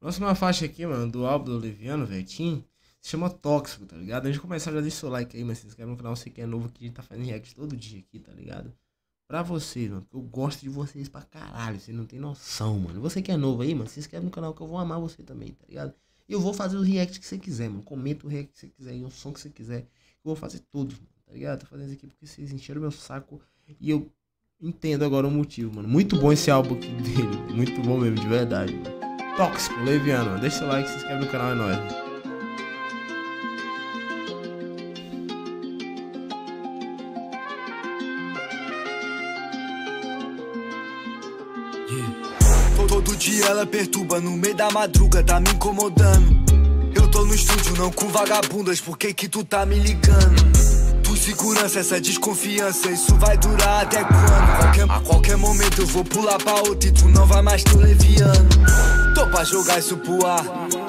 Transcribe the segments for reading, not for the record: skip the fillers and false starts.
Próxima faixa aqui, mano, do álbum do Leviano, velho, se chama Tóxico, tá ligado? Antes de começar, já deixa o seu like aí, mas se inscreve no canal, você que é novo, que a gente tá fazendo react todo dia aqui, tá ligado? Pra vocês, mano, porque eu gosto de vocês pra caralho, vocês não tem noção, mano. Você que é novo aí, mano, se inscreve no canal que eu vou amar você também, tá ligado? E eu vou fazer os reacts que você quiser, mano. Comenta o react que você quiser e o som que você quiser. Eu vou fazer todos, mano, tá ligado? Tô fazendo isso aqui porque vocês encheram meu saco e eu entendo agora o motivo, mano. Muito bom esse álbum aqui dele, muito bom mesmo, de verdade, mano. Tóxico, Leviano, mano. Deixa seu like, se inscreve no canal, é nóis, mano. Todo dia ela perturba no meio da madruga, tá me incomodando. Eu tô no estúdio, não com vagabundas, por que que tu tá me ligando? Tu segurança, essa desconfiança, isso vai durar até quando? A qualquer momento eu vou pular pra outra e tu não vai mais ter Leviano. Tô pra jogar isso pro ar,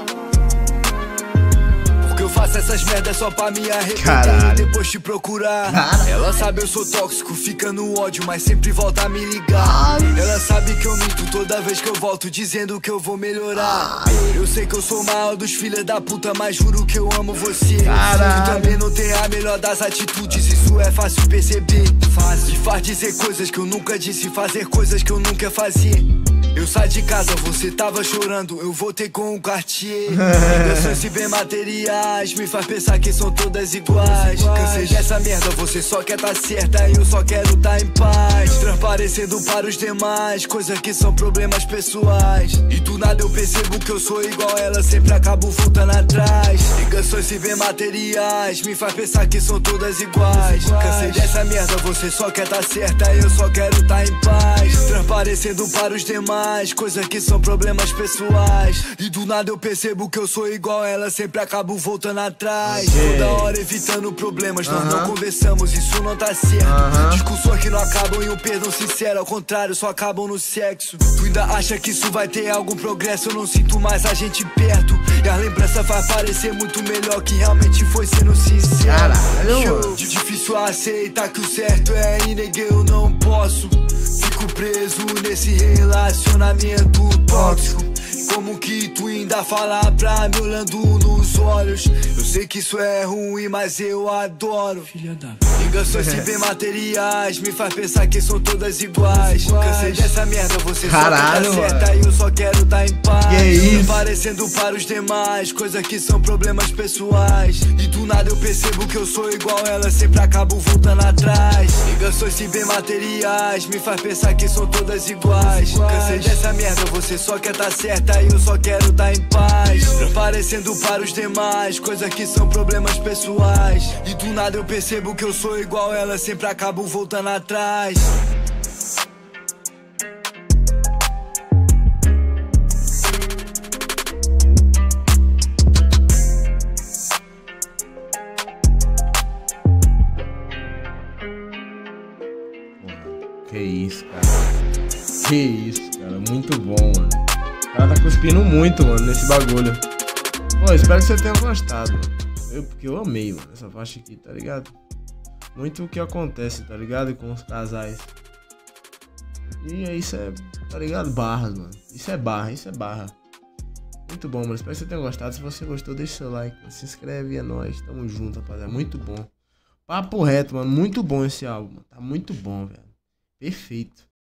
porque eu faço essas merdas só pra me arrepender e depois te procurar. Ela sabe eu sou tóxico, fica no ódio, mas sempre volta a me ligar. Ela sabe que eu minto toda vez que eu volto, dizendo que eu vou melhorar. Eu sei que eu sou o maior dos filhos da puta, mas juro que eu amo você. Tu também não tem a melhor das atitudes, isso é fácil perceber. E faz dizer coisas que eu nunca disse, fazer coisas que eu nunca fazia. Eu saí de casa, você tava chorando, eu voltei com um Cartier. Ligações e bem materiais, me faz pensar que são todas iguais. Cansei dessa merda, você só quer tá certa e eu só quero tá em paz. Transparecendo para os demais, coisas que são problemas pessoais. E do nada eu percebo que eu sou igual ela, sempre acabo voltando atrás. Ligações e bem materiais, me faz pensar que são todas iguais. Cansei dessa merda, você só quer tá certa e eu só quero tá em paz. Transparecendo para os demais, coisas que são problemas pessoais. E do nada eu percebo que eu sou igual ela, sempre acabo voltando atrás. Toda hora evitando problemas, nós não conversamos, isso não tá certo. Discussões que não acabam em um perdão sincero, ao contrário, só acabam no sexo. Tu ainda acha que isso vai ter algum progresso, eu não sinto mais a gente perto. E a lembrança vai parecer muito melhor que realmente foi, sendo sincero. Caralho, difícil aceitar que o certo é inegável, eu não posso. Fico preso nesse relacionamento tóxico. Como que tu ainda fala pra mim olhando nos olhos? Eu sei que isso é ruim, mas eu adoro. Filha da... Ligações e bem materiais, me faz pensar que são todas iguais. Cansei dessa merda, você caralho, só tá certa e eu só quero tá em paz. Que isso? Parecendo para os demais, coisas que são problemas pessoais. E do nada eu percebo que eu sou igual ela, sempre acabo voltando atrás. Ligações e bem materiais, me faz pensar que são todas iguais. Cansei dessa merda, você só quer tá certa e eu só quero tá em paz. Parecendo para os demais, coisas que são problemas pessoais. E do nada eu percebo que eu sou igual ela, sempre acabo voltando atrás. que isso, cara. Que isso, cara. Muito bom, mano. O cara tá cuspindo muito, mano, nesse bagulho. Pô, espero que você tenha gostado, mano. Porque eu amei, mano, essa faixa aqui, tá ligado? Muito o que acontece, tá ligado? Com os casais. E isso é, tá ligado? Barras, mano. Isso é barra, isso é barra. Muito bom, mano. Espero que você tenha gostado. Se você gostou, deixa seu like, mano. Se inscreve e é nóis. Tamo junto, rapaziada. Muito bom. Papo reto, mano. Muito bom esse álbum, mano. Tá muito bom, velho. Perfeito.